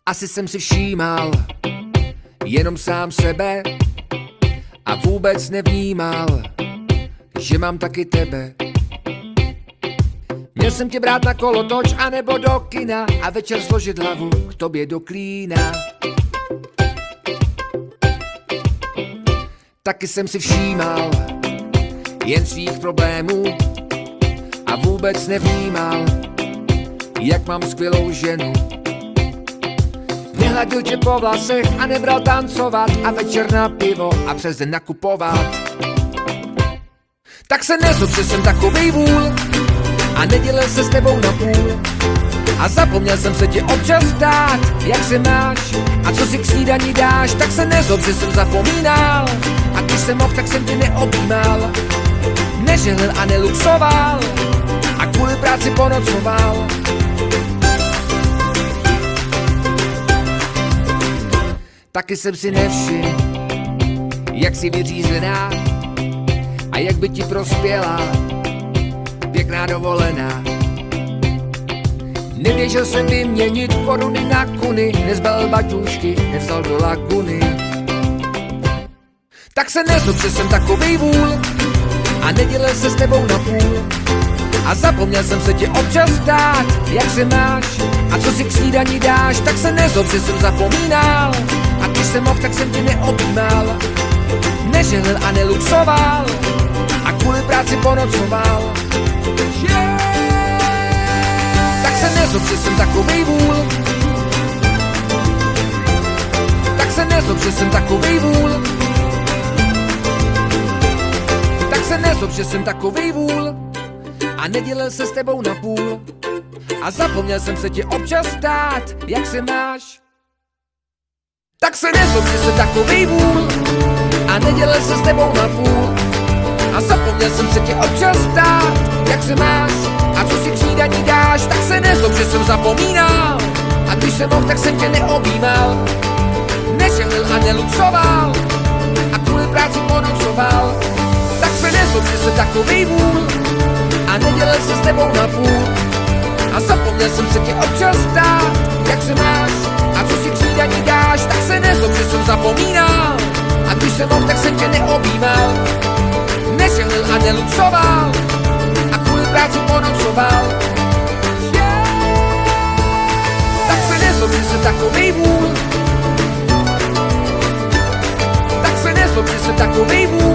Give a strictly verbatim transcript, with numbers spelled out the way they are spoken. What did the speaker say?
Asi jsem si všímal jenom sám sebe a vůbec nevnímal, že mám taky tebe. Měl jsem tě brát na kolotoč anebo do kina a večer složit hlavu k tobě do klína. Taky jsem si všímal jen svých problémů a vůbec nevnímal, jak mám skvělou ženu. Nehladil tě po vlasech a nebral tancovat a večer na pivo a přes den nakupovat. Tak se nezlob, že jsem takovej vůl a nedělil se s tebou na půl. A zapomněl jsem se tě občas ptát, jak se máš a co si k snídani dáš. Tak se nezlob, že jsem zapomínal a když jsem mohl, tak jsem tě neobjímal. Nežehlil a neluxoval a kvůli práci ponocoval. Taky jsem si nevšiml, jak jsi vyřízená a jak by ti prospěla pěkná dovolená. Neběžel jsem vyměnit koruny na kuny, nezbalil baťůžky, nevzal do laguny. Tak se nezlob, že jsem takovej vůl a nedělil se s tebou na půl. A zapomněl jsem se tě občas ptát, jak se máš a co si k snídani dáš. Tak se nezlob, že jsem zapomínal a když jsem mohl, tak jsem tě neobjímal. Nežehlil a neluxoval a kvůli práci ponocoval. Yeah! Tak se nezlob, že jsem takovej vůl. Tak se nezlob, že jsem takovej vůl. Tak se nezlob, že jsem takovej vůl a nedělil se s tebou na půl. A zapomněl jsem se tě občas ptát, jak se máš. Tak se nezlob, že jsem takovej vůl a nedělil se s tebou na půl. A zapomněl jsem se tě občas ptát, jak se máš a co si k snídani dáš. Tak se nezlob, že jsem zapomínal a když jsem mohl, tak jsem tě neobjímal. Nežehlil a neluxoval a kvůli práci ponocoval. Tak se nezlob, že jsem takovej vůl a nedělil se s tebou na půl. A zapomněl jsem se tě občas ptát, jak se máš a co si k snídani dáš. Tak se nezlob, že jsem zapomínal a když jsem mohl, tak jsem tě neobjímal. Nežehlil a neluxoval a kvůli práci ponocoval. Yeah! Tak se nezlob, že jsem takovej vůl. Tak se nezlob, že jsem takovej vůl.